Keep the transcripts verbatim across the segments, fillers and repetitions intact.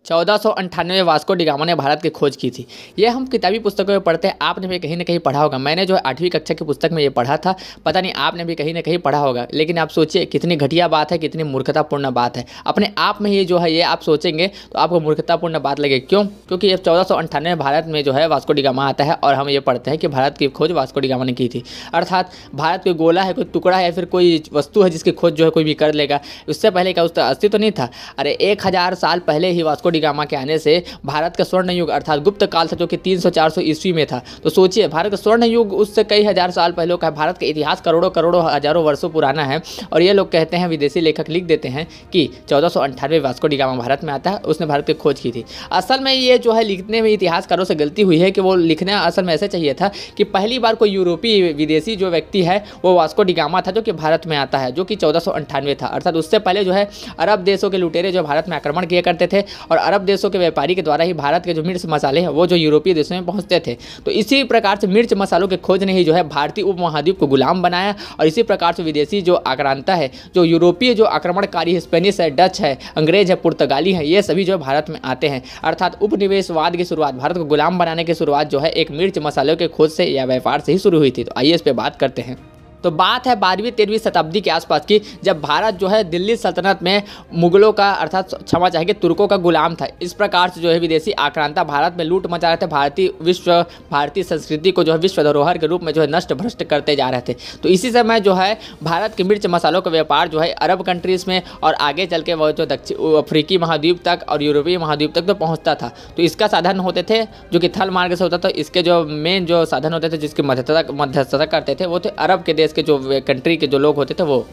चौदह सौ अंठानवे में वास्को डी गामा ने भारत की खोज की थी। ये हम किताबी पुस्तकों में पढ़ते हैं, आपने भी कहीं ना कहीं पढ़ा होगा। मैंने जो है आठवीं कक्षा की पुस्तक में ये पढ़ा था, पता नहीं आपने भी कहीं ना कहीं पढ़ा होगा। लेकिन आप सोचिए कितनी घटिया बात है, कितनी मूर्खतापूर्ण बात है। अपने आप में ये जो है ये आप सोचेंगे तो आपको मूर्खतापूर्ण बात लगे। क्यों? क्योंकि ये चौदह सौ अंठानवे में भारत में जो है वास्को डी गामा आता है और हम ये पढ़ते हैं कि भारत की खोज वास्को डी गामा ने की थी। अर्थात भारत कोई गोला है, कोई टुकड़ा है या फिर कोई वस्तु है जिसकी खोज जो है कोई भी कर लेगा। उससे पहले क्या उसका अस्तित्व तो नहीं था? अरे एक हज़ार साल पहले ही वास्को डी गामा के आने से भारत का स्वर्ण युग अर्थात गुप्त काल था, जो कि तीन सौ चार सौ ईस्वी में था। तो सोचिए भारत का स्वर्ण युग उससे कई हज़ार साल पहले का है। भारत का इतिहास करोड़ों करोड़ों हजारों वर्षों पुराना है। और ये लोग कहते हैं, विदेशी लेखक लिख देते हैं कि चौदह सौ अंठानवे वास्को डी गामा भारत में आता है, उसने भारत की खोज की थी। असल में ये जो है लिखने में इतिहासकारों से गलती हुई है कि वो लिखना असल में ऐसे चाहिए था कि पहली बार कोई यूरोपीय विदेशी जो व्यक्ति है वो वास्को डी गामा था, जो कि भारत में आता है, जो कि चौदह सौ अंठानवे था। अर्थात उससे पहले जो है अरब देशों के लुटेरे जो भारत में आक्रमण किया करते थे और अरब देशों के व्यापारी के द्वारा ही भारत के जो मिर्च मसाले हैं वो जो यूरोपीय देशों में पहुंचते थे। तो इसी प्रकार से मिर्च मसालों के खोज ने ही जो है भारतीय उपमहाद्वीप को गुलाम बनाया। और इसी प्रकार से विदेशी जो आक्रांता है, जो यूरोपीय जो आक्रमणकारी है, स्पेनिश है, डच है, अंग्रेज है, पुर्तगाली है, ये सभी जो है भारत में आते हैं। अर्थात उपनिवेशवाद की शुरुआत, भारत को गुलाम बनाने की शुरुआत जो है एक मिर्च मसालों के खोज से या व्यापार से ही शुरू हुई थी। तो आइए इस पर बात करते हैं। तो बात है बारहवीं तेरहवीं शताब्दी के आसपास की, जब भारत जो है दिल्ली सल्तनत में मुगलों का अर्थात क्षमा चाहेंगे तुर्कों का गुलाम था। इस प्रकार से जो है विदेशी आक्रांता भारत में लूट मचा रहे थे, भारतीय विश्व भारतीय संस्कृति को जो है विश्व धरोहर के रूप में जो है नष्ट भ्रष्ट करते जा रहे थे। तो इसी समय जो है भारत के मिर्च मसालों का व्यापार जो है अरब कंट्रीज़ में और आगे चल के वह जो दक्षिण अफ्रीकी महाद्वीप तक और यूरोपीय महाद्वीप तक तो पहुँचता था। तो इसका साधन होते थे जो कि थल मार्ग से होता था। इसके जो मेन जो साधन होते थे जिसकी मध्यस्थता मध्यस्थता करते थे वो थे अरब के देश के जो कंट्री के जो लोग होते थे वो।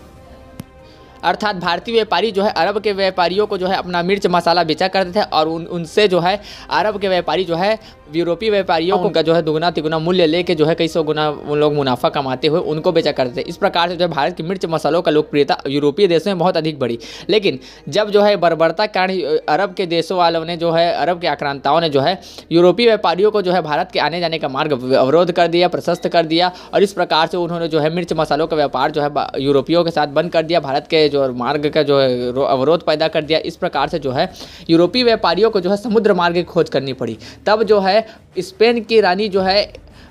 अर्थात भारतीय व्यापारी जो है अरब के व्यापारियों को जो है अपना मिर्च मसाला बेचा करते थे और उन उनसे जो है अरब के व्यापारी जो है यूरोपीय व्यापारियों को जो है दुगना तिगुना मूल्य लेके जो है कई सौ गुना उन लोग मुनाफा कमाते हुए उनको बेचा करते थे। इस प्रकार से जो है भारत की मिर्च मसालों का लोकप्रियता यूरोपीय देशों में बहुत अधिक बढ़ी। लेकिन जब जो है बर्बरता के कारण अरब के देशों वालों ने जो है अरब के आक्रांताओं ने जो है यूरोपीय व्यापारियों को जो है भारत के आने जाने का मार्ग अवरोध कर दिया, प्रशस्त कर दिया। और इस प्रकार से उन्होंने जो है मिर्च मसालों का व्यापार जो है यूरोपियों के साथ बंद कर दिया, भारत के जो मार्ग का जो है अवरोध पैदा कर दिया। इस प्रकार से जो है यूरोपीय व्यापारियों को जो है समुद्र मार्ग की खोज करनी पड़ी। तब जो है स्पेन की रानी जो है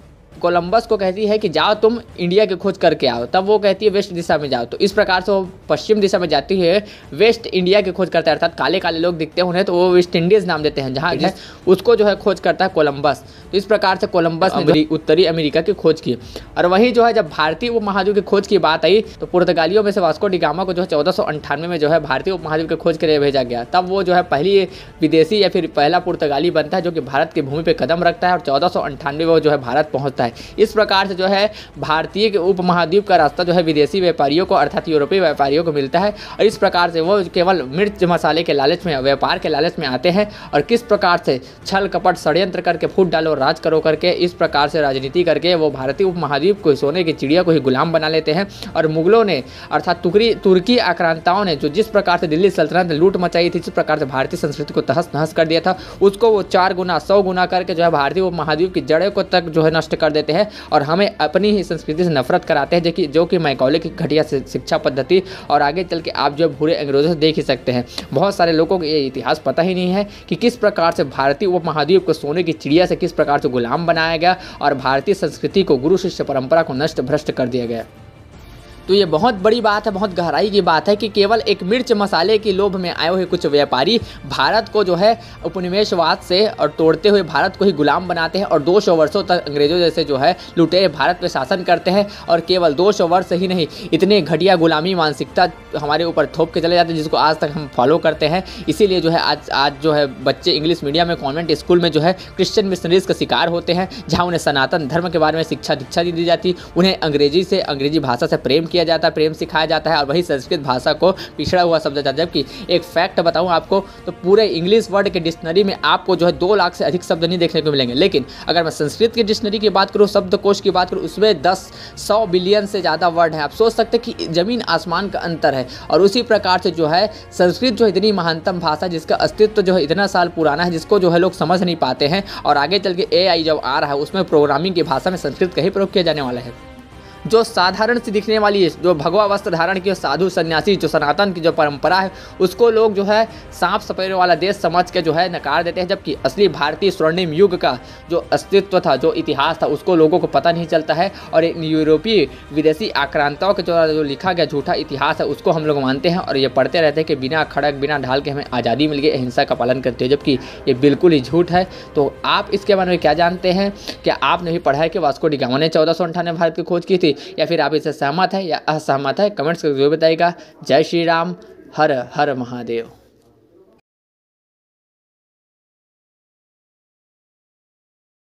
कोलंबस को कहती है कि जाओ तुम इंडिया की खोज करके आओ। तब वो कहती है वेस्ट दिशा में जाओ। तो इस प्रकार से वो पश्चिम दिशा में जाती है, वेस्ट इंडिया की खोज करता है। अर्थात काले काले लोग दिखते हैं उन्हें तो वो वेस्ट इंडीज़ नाम देते हैं, जहाँ है उसको जो है खोज करता है कोलंबस। तो इस प्रकार से कोलंबस ने उत्तरी अमेरिका की खोज की। और वहीं जो है जब भारतीय उपमहाद्वीप की खोज की बात आई तो पुर्तगालियों में से वास्को डी गामा को जो है चौदह सौ अंठानवे में जो है भारतीय उपमहाद्वीप की खोज के लिए भेजा गया। तब वो जो है पहली विदेशी या फिर पहला पुर्तगाली बनता है जो कि भारत की भूमि पर कदम रखता है और चौदह सौ अंठानवे वो जो है भारत पहुँचता है। इस प्रकार से जो है भारतीय के उपमहाद्वीप का रास्ता जो है विदेशी व्यापारियों को अर्थात यूरोपीय व्यापारियों को मिलता है। और इस प्रकार से वो केवल मिर्च मसाले के लालच में, व्यापार के लालच में आते हैं और किस प्रकार से छल कपट षड्यंत्र करके फूट डालो राज करो करके इस प्रकार से राजनीति करके वो भारतीय उपमहाद्वीप को सोने की चिड़िया को ही गुलाम बना लेते हैं। और मुगलों ने अर्थात तुर्की तुर्की आक्रांताओं ने जो जिस प्रकार से दिल्ली सल्तनत ने लूट मचाई थी, जिस प्रकार से भारतीय संस्कृति को तहस नहस कर दिया था, उसको वो चार गुना सौ गुना करके जो है भारतीय उपमहाद्वीप की जड़ों को तक जो है नष्ट कर देते हैं और हमें अपनी ही संस्कृति से नफरत कराते हैं, जो कि जो कि मैकॉले की घटिया शिक्षा पद्धति और आगे चल के आप जो बुरे अंग्रेजों से देख ही सकते हैं। बहुत सारे लोगों को ये इतिहास पता ही नहीं है कि किस प्रकार से भारतीय उपमहाद्वीप को सोने की चिड़िया से किस प्रकार से गुलाम बनाया गया और भारतीय संस्कृति को गुरु शिष्य परंपरा को नष्ट भ्रष्ट कर दिया गया। तो ये बहुत बड़ी बात है, बहुत गहराई की बात है कि केवल एक मिर्च मसाले की लोभ में आए हुए कुछ व्यापारी भारत को जो है उपनिवेशवाद से और तोड़ते हुए भारत को ही गुलाम बनाते हैं और दो सौ वर्षों तक अंग्रेजों जैसे जो है लुटेरे भारत पे शासन करते हैं। और केवल दो सौ वर्ष ही नहीं, इतने घटिया गुलामी मानसिकता हमारे ऊपर थोप के चले जाते हैं जिसको आज तक हम फॉलो करते हैं। इसीलिए जो है आज आज जो है बच्चे इंग्लिश मीडियम में कॉन्वेंट स्कूल में जो है क्रिश्चियन मिशनरीज का शिकार होते हैं, जहाँ उन्हें सनातन धर्म के बारे में शिक्षा दीक्षा दी जाती, उन्हें अंग्रेजी से अंग्रेजी भाषा से प्रेम किया जाता है, प्रेम सिखाया जाता है और वही संस्कृत भाषा को पिछड़ा हुआ समझा जाता है। जबकि एक फैक्ट बताऊं आपको तो पूरे इंग्लिश वर्ड के डिक्शनरी में आपको जो है दो लाख से अधिक शब्द नहीं देखने को मिलेंगे। लेकिन अगर मैं संस्कृत की डिक्शनरी की बात करूं, शब्दकोश की बात करूं, उसमें दस सौ बिलियन से ज़्यादा वर्ड है। आप सोच सकते हैं कि ज़मीन आसमान का अंतर है। और उसी प्रकार से जो है संस्कृत जो इतनी महानतम भाषा जिसका अस्तित्व जो है इतना साल पुराना है, जिसको जो है लोग समझ नहीं पाते हैं और आगे चल के ए आई जब आ रहा है उसमें प्रोग्रामिंग की भाषा में संस्कृत का ही प्रयोग किया जाने वाला है। जो साधारण सी दिखने वाली है, जो भगवा वस्त्र धारण की साधु सन्यासी, जो सनातन की जो परंपरा है, उसको लोग जो है सांप सपेरे वाला देश समझ के जो है नकार देते हैं, जबकि असली भारतीय स्वर्णिम युग का जो अस्तित्व था, जो इतिहास था, उसको लोगों को पता नहीं चलता है। और यूरोपीय विदेशी आक्रांताओं के द्वारा जो लिखा गया झूठा इतिहास है, उसको हम लोग मानते हैं और ये पढ़ते रहते हैं कि बिना खड़क बिना ढाल के हमें आज़ादी मिल गई, अहिंसा का पालन करते हैं, जबकि ये बिल्कुल ही झूठ है। तो आप इसके बारे में क्या जानते हैं? क्या आपने भी पढ़ा है कि वास्को डी गामा ने चौदह सौ अंठानवे भारत की खोज की थी, या फिर आप इससे सहमत है या असहमत है? कमेंट्स करके जरूर बताइएगा। जय श्री राम, हर हर महादेव।